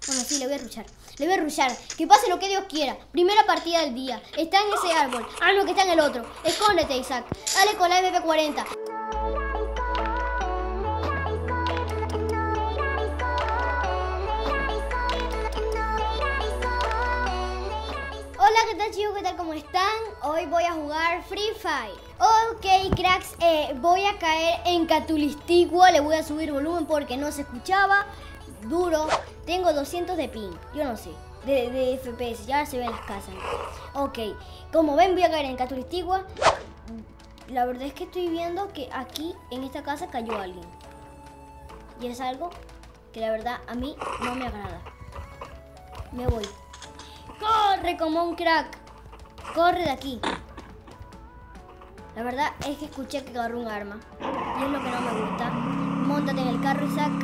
Bueno, sí, le voy a rushar. Le voy a rushar. Que pase lo que Dios quiera. Primera partida del día. Está en ese árbol. Ah, no, que está en el otro. Escóndete, Isaac. Dale con la MP40. Hola, ¿qué tal, chicos? ¿Qué tal? ¿Cómo están? Hoy voy a jugar Free Fire. Ok, cracks, voy a caer en Catulistigua. Le voy a subir volumen porque no se escuchaba. Duro. Tengo 200 de ping. Yo no sé. De FPS. Ya se ven las casas. Ok. Como ven, voy a caer en Catulistigua. La verdad es que estoy viendo que aquí, en esta casa, cayó alguien. Y es algo que la verdad a mí no me agrada. Me voy. ¡Corre como un crack! ¡Corre de aquí! La verdad es que escuché que agarró un arma. Y es lo que no me gusta. Móntate en el carro, Isaac.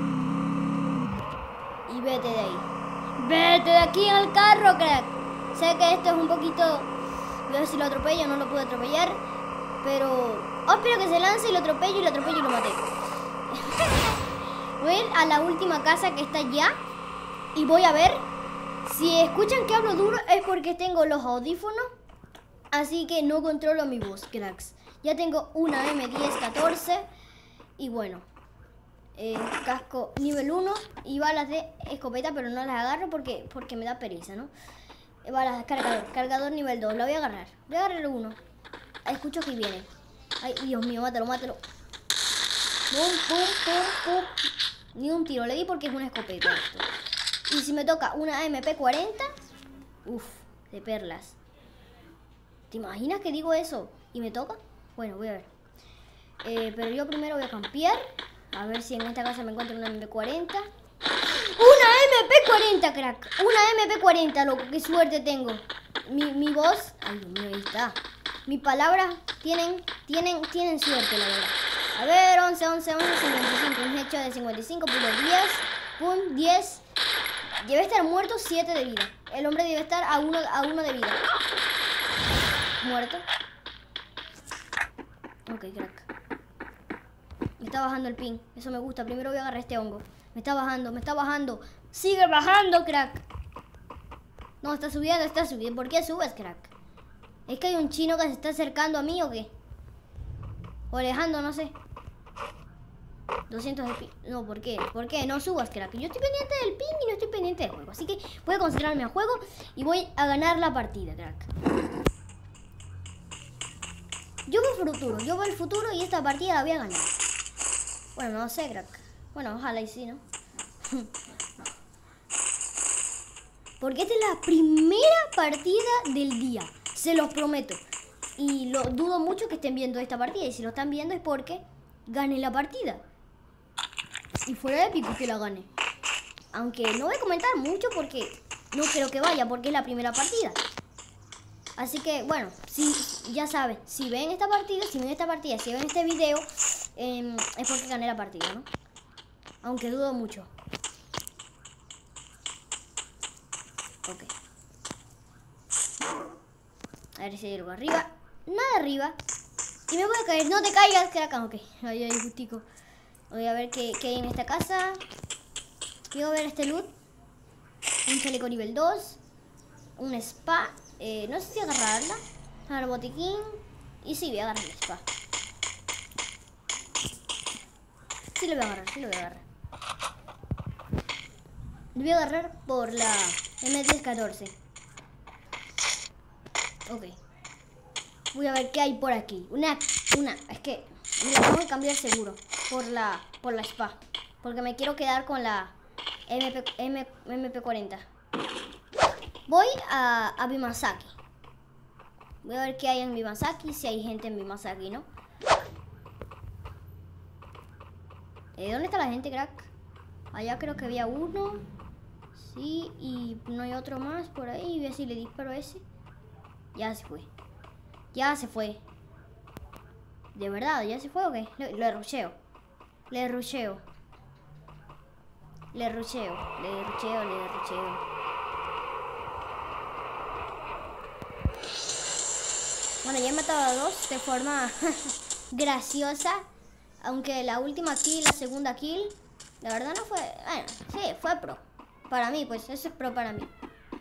Y vete de ahí. ¡Vete de aquí en el carro, crack! Sé que esto es un poquito... Voy a ver si lo atropello, no lo pude atropellar. Pero... Oh, espero que se lance y lo atropello y lo maté. Voy a ir a la última casa que está allá. Y voy a ver... Si escuchan que hablo duro es porque tengo los audífonos, así que no controlo mi voz, cracks. Ya tengo una M1014 y bueno, casco nivel 1 y balas de escopeta, pero no las agarro porque me da pereza, ¿no? Balas de cargador nivel 2, la voy a agarrar. Voy a agarrar uno. Escucho que viene. Ay, Dios mío, mátalo. Pum, pum, pum, pum. Ni un tiro le di porque es una escopeta esto. Y si me toca una MP40, uff, de perlas. ¿Te imaginas que digo eso y me toca? Bueno, voy a ver. Pero yo primero voy a campear. A ver si en esta casa me encuentro una MP40. ¡Una MP40, crack! Una MP40, loco. ¡Qué suerte tengo! Mi voz... Ay, Dios mío, ahí está. Mis palabras tienen suerte, la verdad. A ver, 11, 55. Un hecho de 55, punto 10. Pum, 10. Debe estar muerto 7 de vida. El hombre debe estar a uno de vida. Muerto. Ok, crack. Me está bajando el ping. Eso me gusta. Primero voy a agarrar este hongo. Me está bajando. Sigue bajando, crack. No, está subiendo. ¿Por qué subes, crack? ¿Es que hay un chino que se está acercando a mí o qué? O alejando, no sé. 200 de ping. No, ¿por qué? ¿Por qué? No subas, crack. Yo estoy pendiente del ping y no estoy pendiente del juego. Así que voy a concentrarme al juego y voy a ganar la partida, crack. Yo veo el futuro y esta partida la voy a ganar. Bueno, no sé, crack. Bueno, ojalá y sí, ¿no? Porque esta es la primera partida del día. Se los prometo. Y lo dudo mucho que estén viendo esta partida. Y si lo están viendo es porque gané la partida. Y fuera épico que la gane. Aunque no voy a comentar mucho porque no creo que vaya, porque es la primera partida. Así que, bueno, si, ya saben, si ven esta partida, si ven este video, es porque gané la partida, ¿no? Aunque dudo mucho. Ok. A ver si hay algo arriba. Nada arriba. Y me voy a caer. No te caigas, crack. Ok, ahí justico. Voy a ver qué hay en esta casa. Quiero ver este loot. Un chaleco nivel 2. Un spa. No sé si agarrarla. Agarrar botiquín. Y sí, voy a agarrar el spa. Sí lo voy a agarrar. Lo voy a agarrar por la M1014. Ok. Voy a ver qué hay por aquí. Es que me la tengo que cambiar seguro. Por la spa. Porque me quiero quedar con la MP40. Voy a Bimasaki. Voy a ver qué hay en Bimasaki. Si hay gente en Bimasaki, ¿no? ¿Dónde está la gente, crack? Allá creo que había uno. Sí, y no hay otro más por ahí. Voy a ver si le disparo a ese. Ya se fue. ¿De verdad? ¿Ya se fue o qué? Le rusheo. Bueno, ya he matado a 2 de forma graciosa. Aunque la última kill, la segunda kill, la verdad no fue... Bueno, sí, fue pro. Para mí, pues, eso es pro para mí.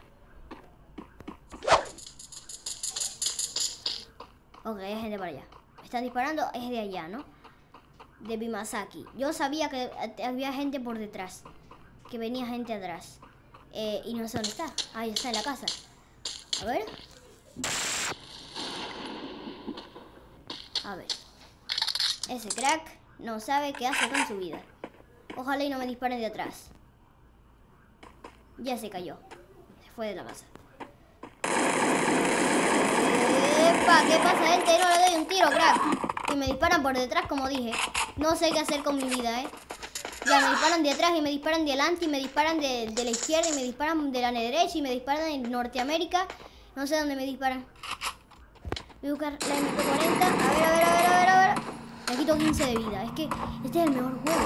Ok, hay gente para allá. Me están disparando, es de allá, ¿no? De Bimasaki. Yo sabía que había gente por detrás. Que venía gente atrás. Y no sé dónde está. Ahí está, en la casa. A ver. A ver. Ese crack no sabe qué hace con su vida. Ojalá y no me disparen de atrás. Ya se cayó. Se fue de la casa. ¡Epa! ¿Qué pasa, gente? No le doy un tiro, crack. Y me disparan por detrás, como dije. No sé qué hacer con mi vida, ¿eh? Ya me disparan de atrás y me disparan de adelante y me disparan de la izquierda y me disparan de la derecha y me disparan en Norteamérica. No sé dónde me disparan. Voy a buscar la MP40. A ver. Me quito 15 de vida. Es que este es el mejor juego.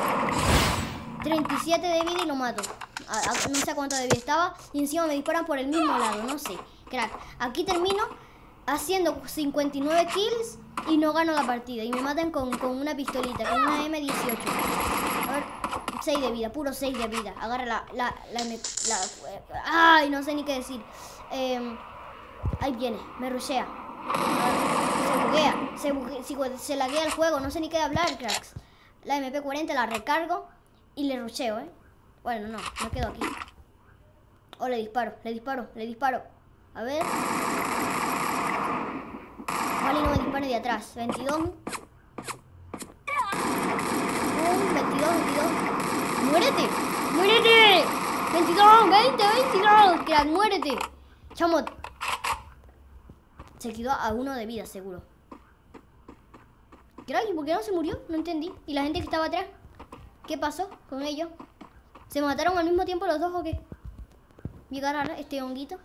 37 de vida y lo mato. No sé cuánto de vida estaba. Y encima me disparan por el mismo lado. No sé. Crack. Aquí termino haciendo 59 kills y no gano la partida. Y me matan con una pistolita, con una M18. A ver, 6 de vida, puro 6 de vida. Agarra ay, no sé ni qué decir. Ahí viene, me rushea. Se buguea, se laguea el juego, no sé ni qué hablar, cracks. La MP40 la recargo y le rusheo, ¿eh? Bueno, no, me quedo aquí. O le disparo. A ver. Vale, no me dispare de atrás. 22. 22. ¡Muérete! 22. Crack, muérete. Chamo. Se quedó a 1 de vida, seguro. Crack, ¿y por qué no se murió? No entendí. ¿Y la gente que estaba atrás? ¿Qué pasó con ellos? ¿Se mataron al mismo tiempo los dos o qué? Voy a agarrar este honguito.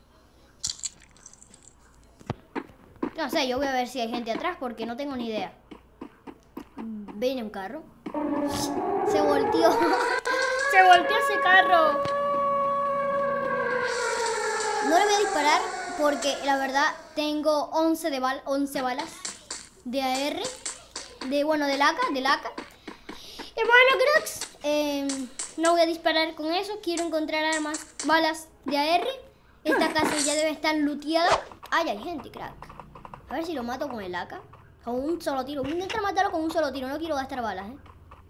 No sé, yo voy a ver si hay gente atrás porque no tengo ni idea. Viene un carro. Se volteó. Se volteó ese carro. No le voy a disparar porque la verdad tengo 11 balas de AR. De AK. Y bueno, cracks, no voy a disparar con eso. Quiero encontrar balas de AR. Esta casa ya debe estar looteada. Ay, hay gente, crack. A ver si lo mato con el AK. Con un solo tiro. Voy a intentar matarlo con un solo tiro. No quiero gastar balas, ¿eh?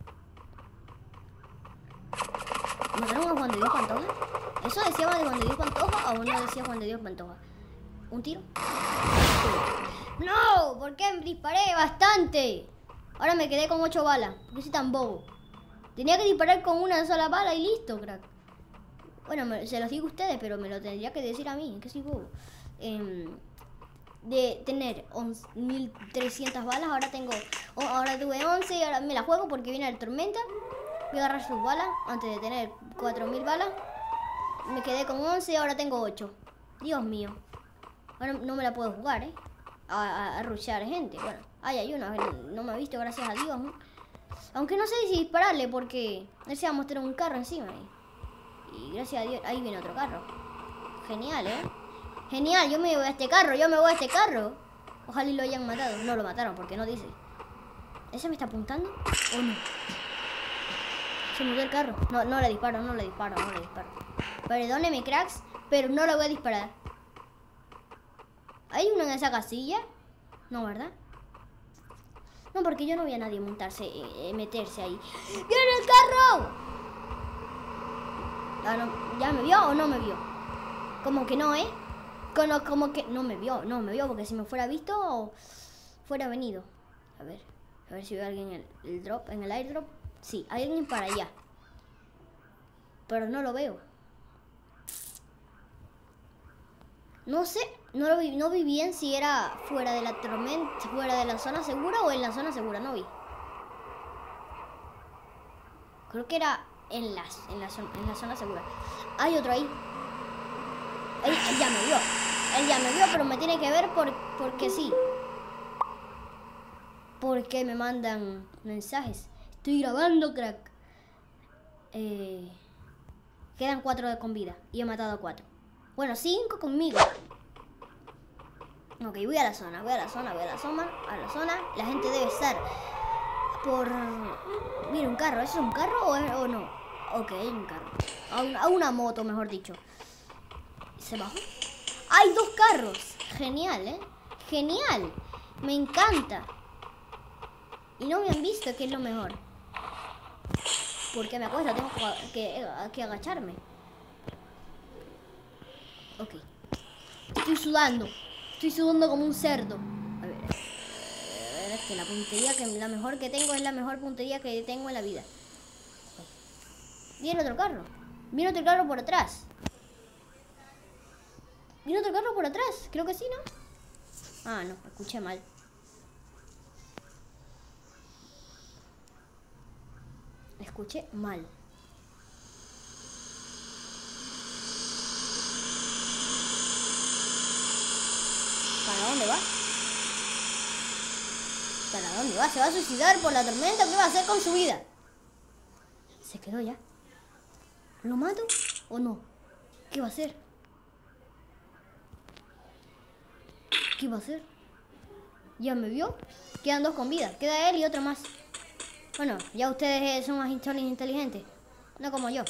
¿Mataron a Juan de Dios Pantoja? ¿Eso decía de Juan de Dios Pantoja o no decía Juan de Dios Pantoja? ¿Un tiro? ¡No! ¿Por qué disparé bastante? Ahora me quedé con 8 balas. ¿Por qué soy tan bobo? Tenía que disparar con una sola bala y listo, crack. Bueno, se los digo a ustedes, pero me lo tendría que decir a mí. Que soy bobo. De tener 1300 balas, ahora tuve 11 y ahora me la juego porque viene la tormenta. Voy a agarrar sus balas antes de tener 4000 balas. Me quedé con 11 y ahora tengo 8. Dios mío. Ahora no me la puedo jugar, ¿eh? A rushear gente. Bueno, hay una, no me ha visto, gracias a Dios, ¿no? Aunque no sé si dispararle porque él se va a mostrar un carro encima. Y gracias a Dios, ahí viene otro carro. Genial, ¿eh? Genial, yo me voy a este carro. Ojalá y lo hayan matado. No lo mataron porque no dice. ¿Ese me está apuntando o no? Se murió el carro. No le disparo. Perdóneme, cracks, pero no le voy a disparar. ¿Hay uno en esa casilla? No, ¿verdad? No, porque yo no vi a nadie meterse ahí. ¡Viene el carro! Ah, no, ¿ya me vio o no me vio? Como que no, ¿eh? Como que no me vio, porque si me fuera visto, fuera venido. A ver si veo a alguien en el airdrop. Sí, hay alguien para allá. Pero no lo veo. No sé, no vi bien si era fuera de la tormenta, fuera de la zona segura o en la zona segura, no vi. Creo que era en la zona segura. Hay otro ahí. Él ya me vio, pero me tiene que ver porque sí. Porque me mandan mensajes. Estoy grabando, crack. Quedan 4 con vida y he matado a 4. Bueno, 5 conmigo. Ok, voy a la zona. La gente debe estar por... Mira, un carro. ¿Eso es un carro o no? Ok, un carro. A una moto, mejor dicho. ¿Se bajó? ¡Hay 2 carros! Genial, ¿eh? Genial. Me encanta. Y no me han visto, que es lo mejor. Porque me acuerdo, tengo que agacharme. Ok. Estoy sudando como un cerdo. A ver, es que la puntería, la mejor que tengo es la mejor puntería que tengo en la vida. Viene otro carro. Viene otro carro por atrás. ¿Viene otro carro por atrás? Creo que sí, ¿no? Ah, no, escuché mal. Escuché mal. ¿Para dónde va? ¿Para dónde va? ¿Se va a suicidar por la tormenta? ¿Qué va a hacer con su vida? Se quedó ya. ¿Lo mato o no? ¿Qué va a hacer? ¿Qué va a hacer? ¿Ya me vio? Quedan 2 con vida. Queda él y otro más. Bueno, ya ustedes son más inteligentes. No como yo.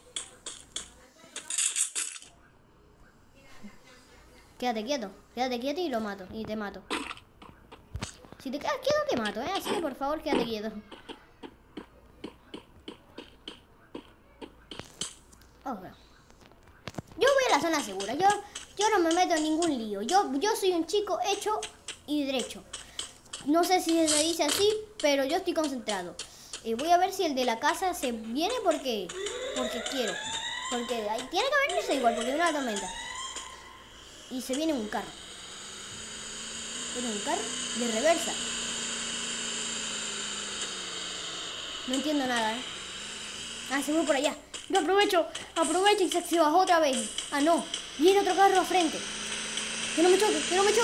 Quédate quieto y lo mato. Y te mato. Si te quedas quieto te mato, ¿eh? Así que por favor quédate quieto. Okay. Yo voy a la zona segura. Yo no me meto en ningún lío. Yo soy un chico hecho y derecho. No sé si se dice así, pero yo estoy concentrado. Voy a ver si el de la casa se viene porque quiero. Porque tiene que venirse igual, porque viene una tormenta. Y se viene un carro. Viene un carro de reversa. No entiendo nada, ¿eh? Ah, se fue por allá. Yo aprovecho y se bajó otra vez. Ah, no. Viene otro carro a frente. Que no me choque.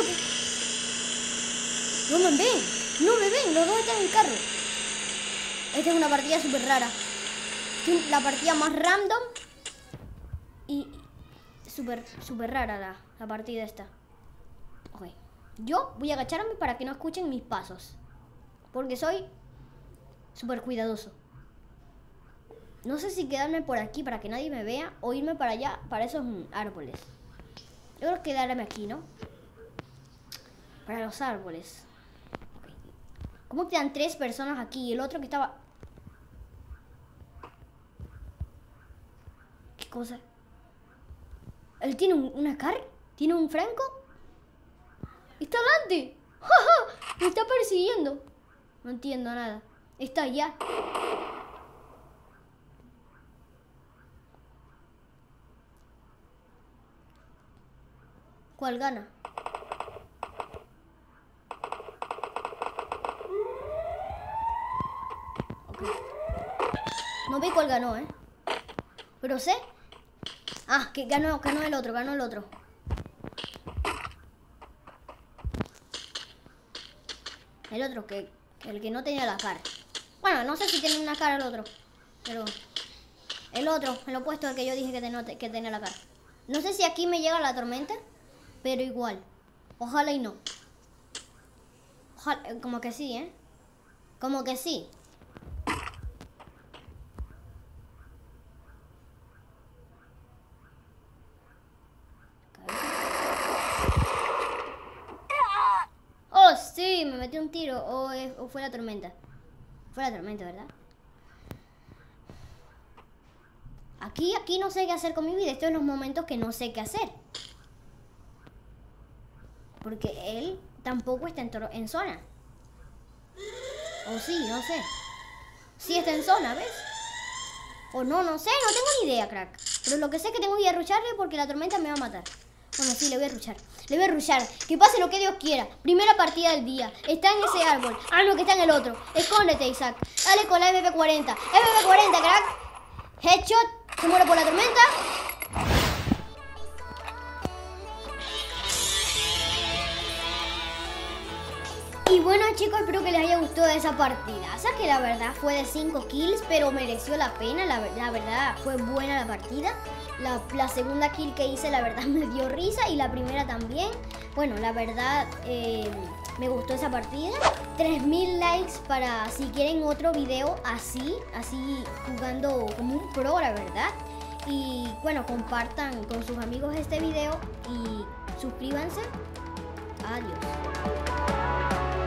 No me ven. Los 2 están en el carro. Esta es una partida súper rara. La partida más random. Y súper rara la partida esta. Ok. Yo voy a agacharme para que no escuchen mis pasos. Porque soy súper cuidadoso. No sé si quedarme por aquí para que nadie me vea o irme para allá, para esos árboles. Yo creo que quedarme aquí, ¿no? Para los árboles. Okay. ¿Cómo quedan 3 personas aquí y el otro que estaba...? ¿Qué cosa? ¿Él tiene una car? ¿Tiene un franco? ¡Está adelante! ¡Ja, ja! Me está persiguiendo. No entiendo nada. Está allá. ¿Cuál gana? Okay. No vi cuál ganó, ¿eh? Pero sé... Ah, que ganó el otro, El otro, el que no tenía la cara. Bueno, no sé si tiene una cara el otro. Pero... El otro, el opuesto al que yo dije que tenía la cara. No sé si aquí me llega la tormenta, pero igual. Ojalá y no. Ojalá, como que sí, ¿eh? Como que sí. Oh, sí, me metí un tiro. O fue la tormenta. Fue la tormenta, ¿verdad? Aquí no sé qué hacer con mi vida. Estos son los momentos que no sé qué hacer. Porque él tampoco está en zona. O sí, no sé. Sí está en zona, ¿ves? O no sé, no tengo ni idea, crack. Pero lo que sé es que tengo que ir a rucharle porque la tormenta me va a matar. Bueno, sí, le voy a ruchar. Que pase lo que Dios quiera. Primera partida del día. Está en ese árbol. Ah, no, que está en el otro. Escóndete, Isaac. Dale con la MP40. MP40, crack. Headshot. Se muere por la tormenta. Y bueno, chicos, espero que les haya gustado esa partida. O sea que la verdad fue de 5 kills, pero mereció la pena. La verdad fue buena la partida. La segunda kill que hice, la verdad, me dio risa. Y la primera también. Bueno, la verdad, me gustó esa partida. 3000 likes para si quieren otro video así jugando como un pro, la verdad. Y bueno, compartan con sus amigos este video y suscríbanse. Adiós.